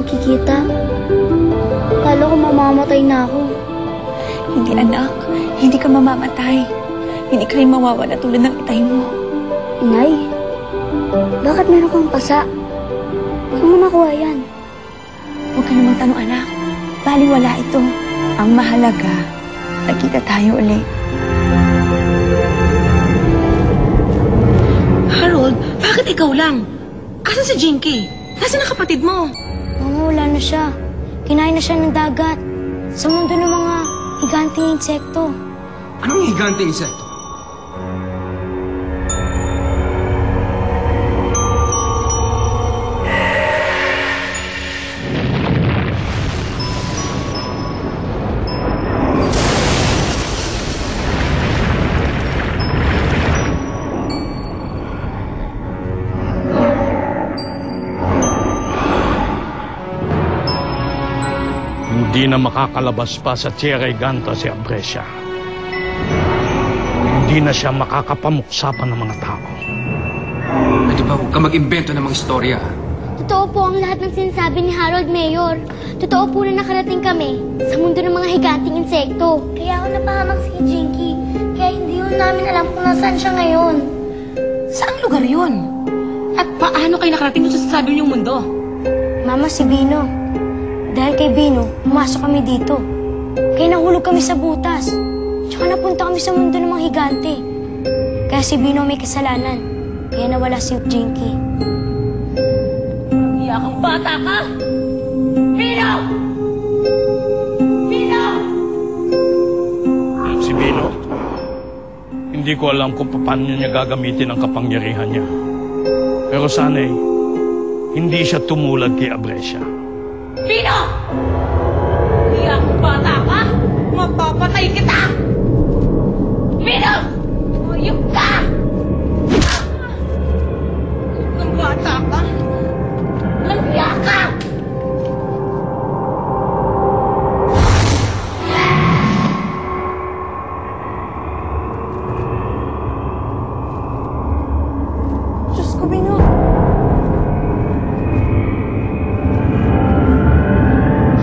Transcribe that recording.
nagkikita. Kala ko mamamatay na ako. Hindi, anak. Hindi ka mamamatay. Hindi ka rin mawawala tulad ng itay mo. Inay, bakit meron kang pasa? Saan mo nakuha yan? Huwag ka namang tanong, anak. Baliwala ito. Ang mahalaga, nagkita tayo ulit. Harold, bakit ikaw lang? Asan si Jinky? Nasaan ang kapatid mo? Mama, wala na siya. Kinain na siya ng dagat. Sa mundo ng mga higanteng insekto. Anong higanteng insekto? Hindi na makakalabas pa sa Tierra Giganta si Abresia. Hindi na siya makakapamuksa pa ng mga tao. Pwede ba huwag ka mag-imbento ng mga istorya? Totoo po ang lahat ng sinasabi ni Harold, Mayor. Totoo po na nakarating kami sa mundo ng mga higanteng insekto. Kaya ako napahamak si Jinky. Kaya hindi yun namin alam kung nasaan siya ngayon. Saang lugar yun? At paano kayo nakarating doon sa sasabi niyong mundo? Mama, si Bino. Dahil kay Bino, pumasok kami dito. Kaya nahulog kami sa butas. Tsaka napunta kami sa mundo ng mga higante. Kaya si Bino may kasalanan. Kaya nawala si Jinky. Iyak ang bata ka! Bino! Bino! Si Bino, hindi ko alam kung paano niya gagamitin ang kapangyarihan niya. Pero sana'y hindi siya tumulad kay Abresia. Bino!